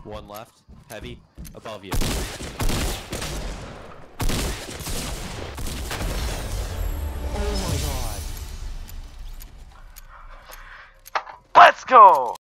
One left. Heavy. Above you. Oh my god. Let's go!